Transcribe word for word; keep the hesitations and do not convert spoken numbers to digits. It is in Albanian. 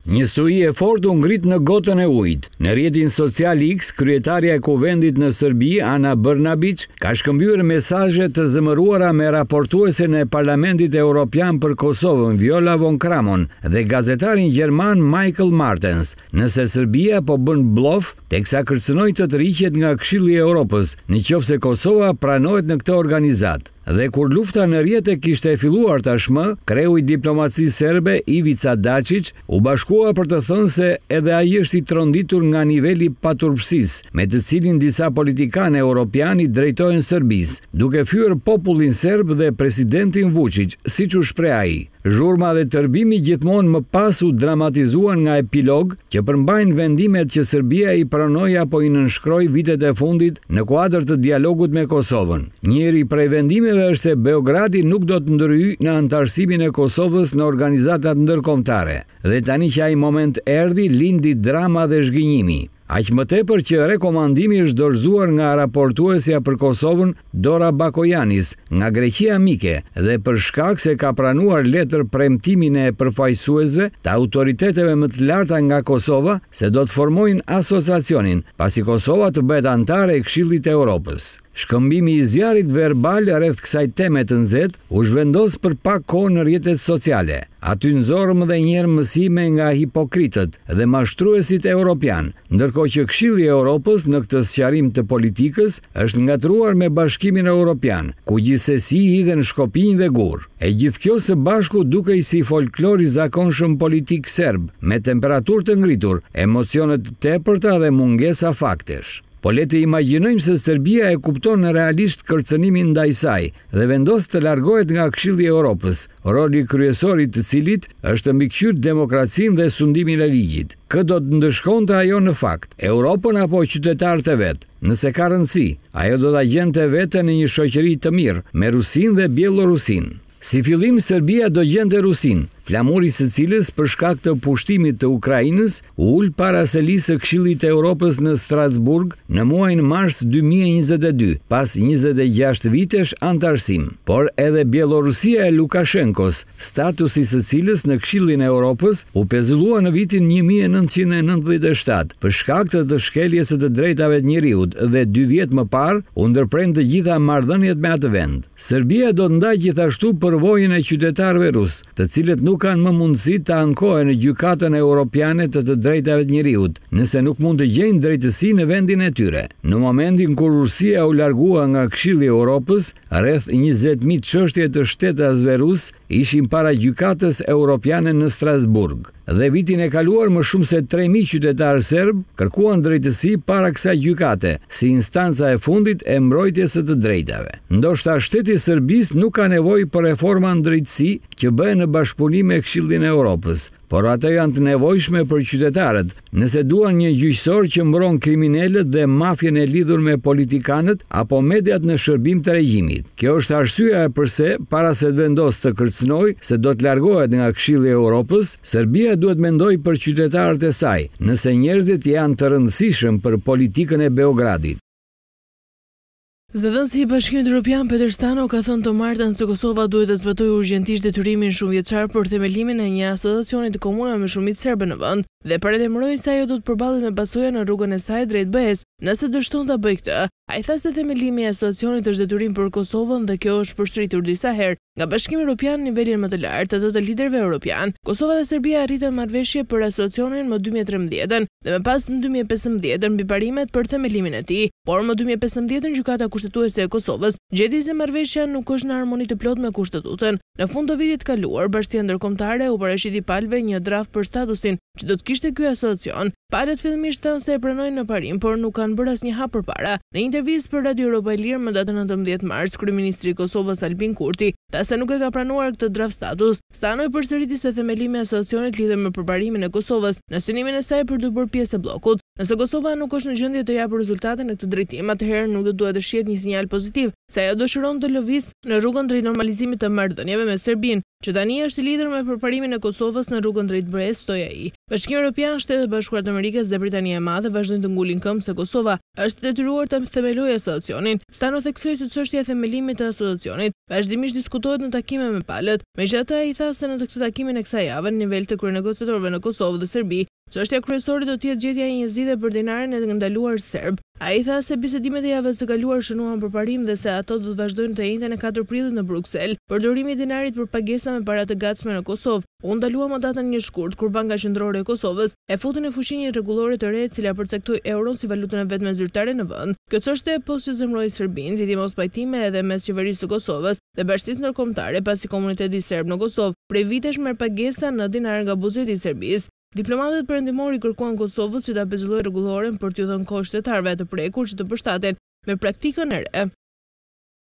Një sturi e fortë u ngrit në gotën e ujit. Në rrjetin social X, kryetaria e kuvendit në Serbi, Ana Brnabić, ka shkëmbyer mesazhe të zëmëruara me raportuesen e Parlamentit Evropian për Kosovën, Viola von Kramon, dhe gazetarin gjerman Michael Martens, nëse Serbia po bën blof teksa kërcënoi të tërhiqet nga Këshilli i Evropës, nëse Kosova pranohet në këtë organizat. Dhe kur lufta në rrjete kishte filluar tashmë, kreu i diplomacisë serbe Ivica Dačić u bashkua për të thënë se edhe ai është i tronditur nga niveli paturpsisë me të cilin disa politikanë europian i drejtohen Serbisë, duke fyer popullin serb dhe presidentin Vučić, siç u shpreh ai. Zhurma dhe tërbimi gjithmonë më pas u dramatizuan nga epilog që përmbajnë vendimet që Serbia i pranoi apo i nënshkroi vitet e fundit në kuadër të dialogut me Kosovën. Njëri prej vendimeve është se Beogradi nuk do të ndryhej në antarësimin e Kosovës në organizatat ndërkombëtare. Dhe tani që ai moment erdhi, lindi drama dhe zhgënjimi. Aq më tepër që rekomandimi është dorëzuar nga raportuesja për Kosovën Dora Bakojanis nga Greqia Mike dhe për shkak se ka pranuar letër premtimin e përfaqësuesve të autoriteteve më të larta nga Kosova se do të formojnë asociacionin, pasi Kosova të bëhet antare e Këshillit të Evropës. Shkëmbimi i zjarrit verbal rreth kësaj teme të nxehtë u zhvendos për pak kohë në rrjetet sociale. Aty nxorëm edhe një herë mësime nga hipokritët dhe mashtruesit europian, ndërkohë që Këshilli i Evropës në këtë sqarim të politikës është ngatruar me Bashkimin Evropian, ku gjithsesi hidhen shkopinj dhe gur. E gjithë kjo së bashku dukej si folklor i zakonshëm politik serb, me temperaturë të ngritur, emocione të tepërta dhe mungesa faktesh. Po le të imagjinojmë se Serbia e kupton realisht kërcënimin ndaj saj dhe vendos të largohet nga Këshilli i Evropës, roli kryesor i të cilit është të mbikëqyrë demokracinë dhe sundimin e ligjit. Kë do të ndëshkonte ajo në fakt, Europën apo qytetarët e vet? Nëse ka rëndësi, ajo do ta gjente veten në një shoqëri të mirë me Rusinë dhe Bielorusinë. Si fillim, Serbia do gjente Rusinë, flamuri së cilës për shkak të pushtimit të Ukrainës u ul para selisë së Këshillit të Evropës në Strasburg në muajin mars dy mijë e njëzet e dy, pas njëzet e gjashtë vitesh antarësim. Por edhe Bielorusia e Lukashenkos, statusi së cilës në Këshillin e Evropës u pezullua në vitin një mijë e nëntëqind e nëntëdhjetë e shtatë për shkak të të shkeljes së të drejtave të njeriut dhe dy vjet më parë u ndërprerën të gjitha marrëdhëniet me atë vend. Serbia do të ndajë gjithashtu përvojën e qytetarëve rus, të cilët nuk kanë më mundësi të ankohen në gjykatën europiane të të drejtave të njeriut, nëse nuk mund të gjejnë drejtësi në vendin e tyre. Në momentin kur Rusia u largua nga Këshilli i Evropës, rreth njëzet mijë çështje të shtetësve rus ishin para gjykatës europiane në Strasburg. Dhe vitin e kaluar më shumë se tre mijë qytetarë serb kërkuan drejtësi para kësaj gjykate, si instanca e fundit e mbrojtjes së të drejtave. Ndoshta shteti i Serbisë nuk ka nevojë për reforma në drejtësi që bëhen në bashkëpunim me Këshillin e Evropës, por ato janë të nevojshme për qytetarët, nëse duan një gjyqësor që mbron kriminalët dhe mafjen e lidhur me politikanët apo mediat në shërbim të regjimit. Kjo është arsyeja pse para se të vendosë të kërcënojë se do të largohet nga Këshilli i Evropës, Serbia duhet mendoj për qytetarët e saj, nëse njerëzit janë të rëndësishëm për politikën e Beogradit. Zëdhënësi i Bashkimit Evropian Peter Stano ka thënë të martën se Kosova duhet të zbatojë urgjentisht detyrimin shumëvjeçar për themelimin e një asociacioni të komunave me shumicë serbe në vend dhe paralajmëroi se ajo do të përballet me pasoja në rrugën e saj drejt B E-s nëse dështon ta bëjë këtë. Ai tha se themelimi i asociacionit është detyrim për Kosovën dhe kjo është përsëritur disa herë nga Bashkimi Evropian në nivelin më të lartë të të liderëve evropian. Kosova dhe Serbia arritën marrëveshje për asociacionin më dy mijë e trembëdhjetë dhe më pas në dy mijë e pesëmbëdhjetë mbi parimet për themelimin e tij, por më dy mijë e pesëmbëdhjetë gjykata kushtetuese e Kosovës gjeti se marrëveshja nuk është në harmoni të plot me kushtetutën. Në fund të vitit kaluar, Bashkia Ndërkombëtare u paraqiti palëve një draft për statusin që do të kishte ky asociacion. Palët fillimisht thanë se e pranojnë në parim, por nuk kanë bërë asnjë hap përpara. Në intervistë për Radio Europa e Lirë më datën nëntëmbëdhjetë mars, kryeministri i Kosovës Albin Kurti tha se nuk e ka pranuar këtë draft status. Stanoj përsëriti se themelimi i asociacionit lidhet me përparimin e Kosovës në synimin e saj për të bërë pjesë e bllokut. Nëse Kosova nuk është në gjendje të japë rezultate në këtë drejtim, atëherë nuk do duhet të shihet një sinjal pozitiv se ajo dëshiron të lëvizë në rrugën drejt normalizimit të marrëdhënieve me Serbinë, që tani është i lidhur me përparimin e Kosovës në rrugën drejt B E-s, shtoi ai. Bashkimi Evropian, Shtetet e Bashkuara të Amerikës dhe Britania e Madhe vazhdojnë të ngulin këmbë se Kosova është detyruar të themelojë asociacionin. Stano theksoi se çështja e themelimit të asociacionit vazhdimisht diskutohet në takime me palët. Megjithatë, ai tha se në këtë takimin e kësaj jave në nivel të kryenegociatorëve në Kosovë dhe Serbi, çështja kryesore do të jetë gjetja e një zgjidhje për dinarin e ndaluar serb. Ai tha se bisedimet e javës së kaluar shënuan për parim dhe se ato do të vazhdojnë të njëjtën e katër prillit në Bruksel. Përdorimi i dinarit për pagesa me para të gatshme në Kosovë u ndalua më datën një shkurt kur Banka Qendrore e Kosovës e futi në fuqi një rregullore të re e cila përcaktoi euron si valutën e vetme zyrtare në vend. Kjo çështje poshtë që zemroi Serbinë, zgjidhje mospajtime edhe mes qeverisë së Kosovës dhe bashkisë ndërkombëtare pasi komuniteti serb në Kosovë prej vitesh merr pagesa në dinar nga buxheti i Serbisë. Diplomatët perëndimor i kërkuan Kosovës që ta pezullojë rregulloren për t'u dhënë kohë shtetarëve të prekur që të përshtaten me praktikën e re.